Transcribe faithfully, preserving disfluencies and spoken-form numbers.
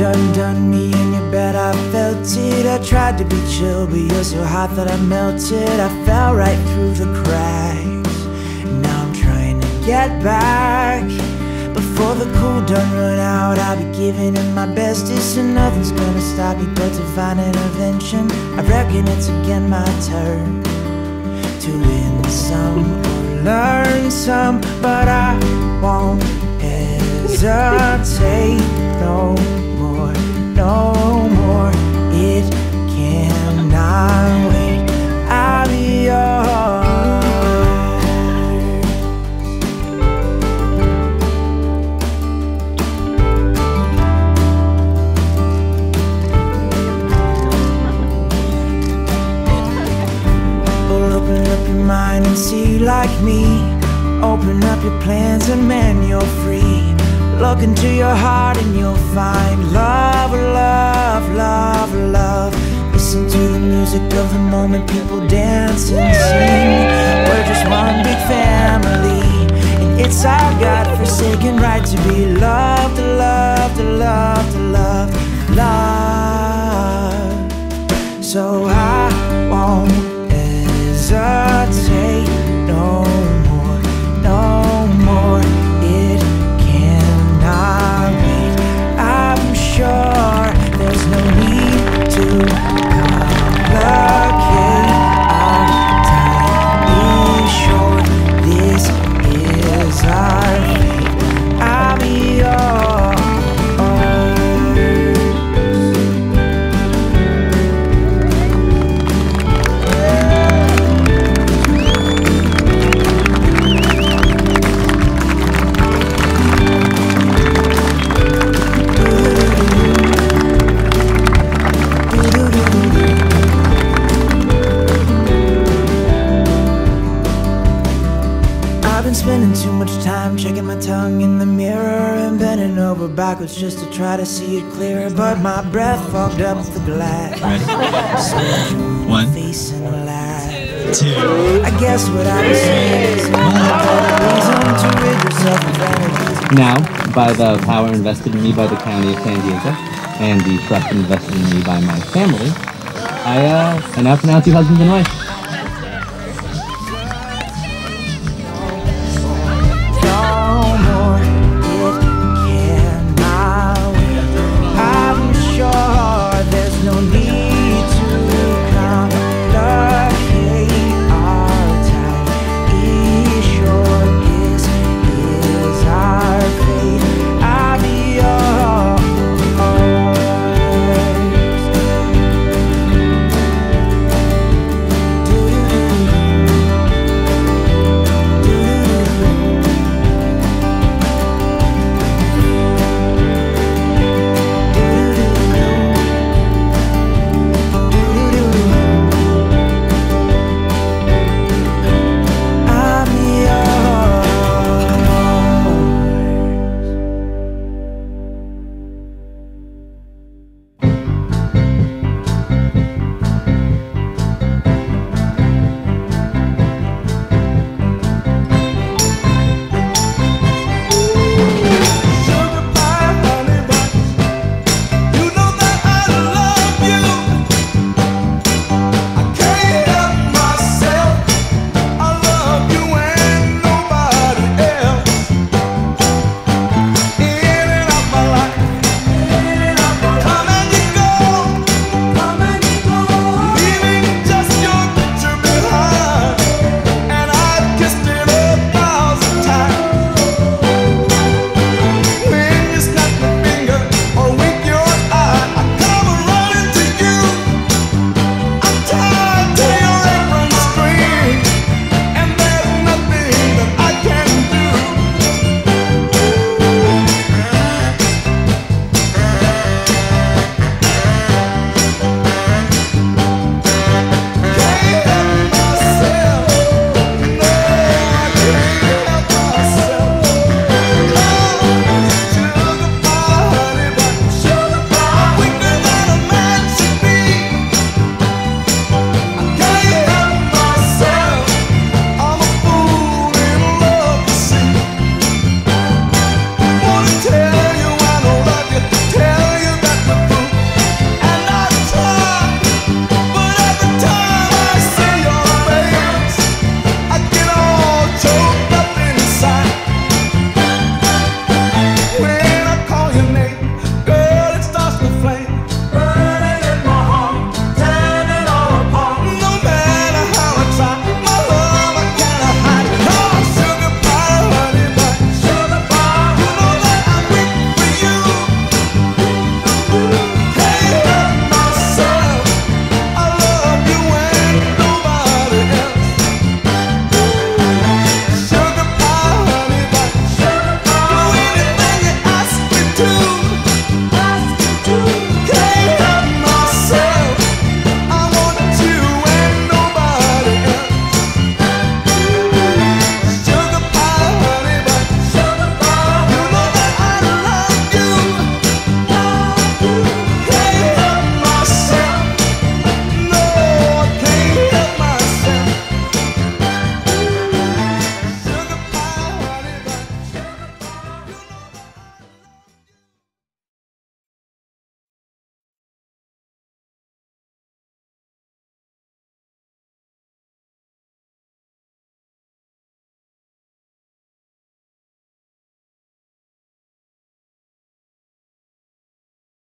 done done me in your bed, I felt it. I tried to be chill, but you're so hot that I melted. I fell right through the cracks, and now I'm trying to get back. Before the cool done run out, I'll be giving it my bestest, and nothing's gonna stop me but divine intervention. I reckon it's again my turn to win some or learn some, but I won't hesitate no more, no more. It cannot wait. I'll be yours. Open up your mind and see like me. Open up your plans and man, you're free. Look into your heart and you'll find love, love, love, love. Listen to the music of the moment, people dance and sing. We're just one big family, and it's our God-forsaken right to be loved, loved, loved, loved, loved. So I won't hesitate no more, no more. It cannot wait. I'm sure there's no need to complicate. Our time is short. This is our fate. I'll be yours. Spending too much time checking my tongue in the mirror and bending over backwards just to try to see it clearer, but my breath fogged up the glass. Ready? One, two. I guess what I was saying is reason to rid yourself of energy. Now, by the power invested in me by the county of San Diego and the trust invested in me by my family, I uh, I now pronounce you husband and wife.